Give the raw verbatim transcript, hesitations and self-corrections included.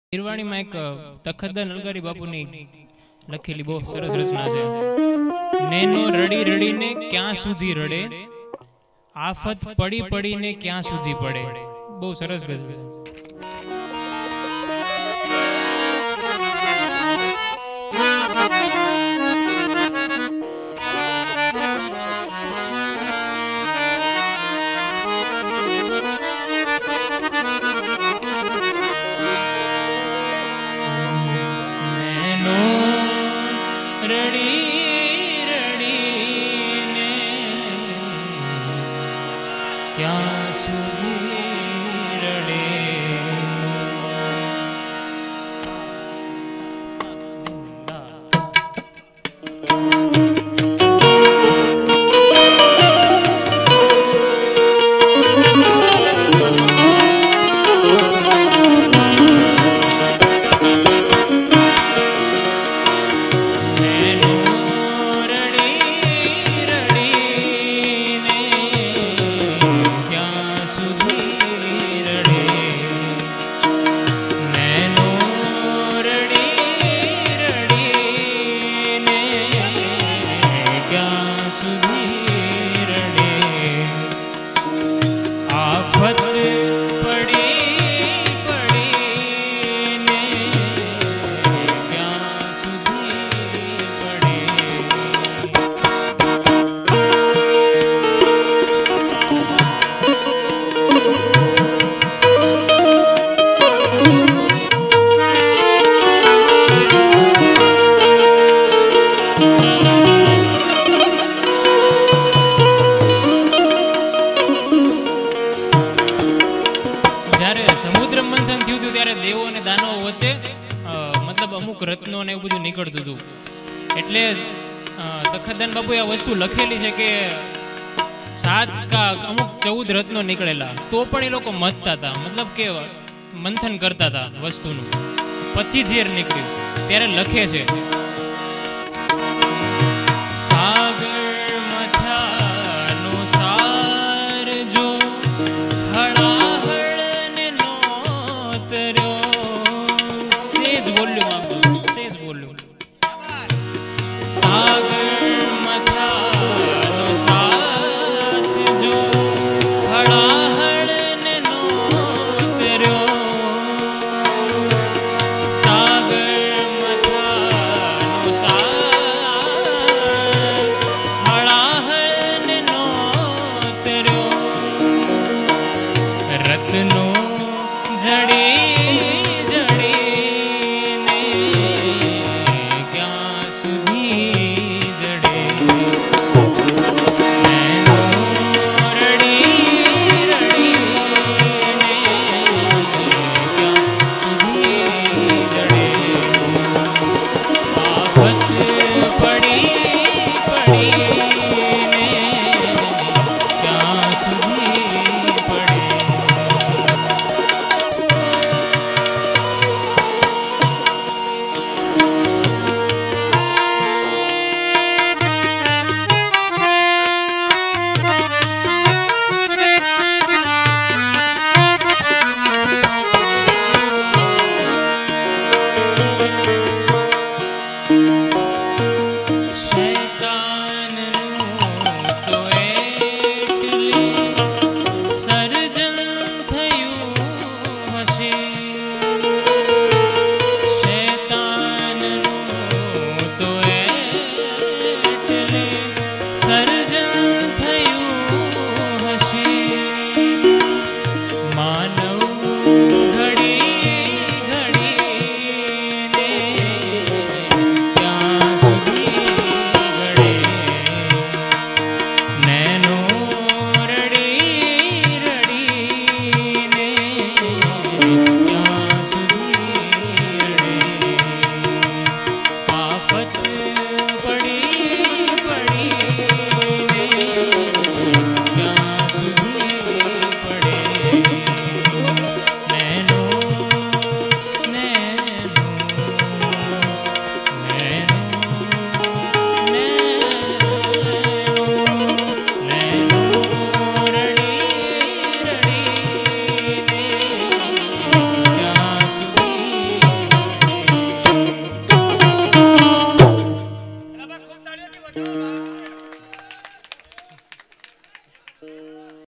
નિર્વાણીમાં એક તખતદાન અલગારી બાપુની લખેલી બહુ સરસ રચના છે. નેનો રડી રડીને ક્યાં સુધી રડે, આફત પડી પડીને ક્યાં સુધી પડે. બહુ સરસ ગઝલ છે. રડી રડીને ક્યાં સુધી રડે. સમુદ્ર મંથન થયું હતું ત્યારે દેવો અને દાનવો વચ્ચે મતલબ અમુક રત્નો ને એવું બધું નીકળતું હતું. એટલે તખતદાન બાપુએ આ વસ્તુ લખેલી છે કે સાત કા અમુક ચૌદ રત્નો નીકળેલા તો પણ એ લોકો મથતા હતા, મતલબ કે મંથન કરતા હતા વસ્તુનું. પછી ઝેર નીકળ્યું ત્યારે લખે છે સાગર મથાનો સાર જો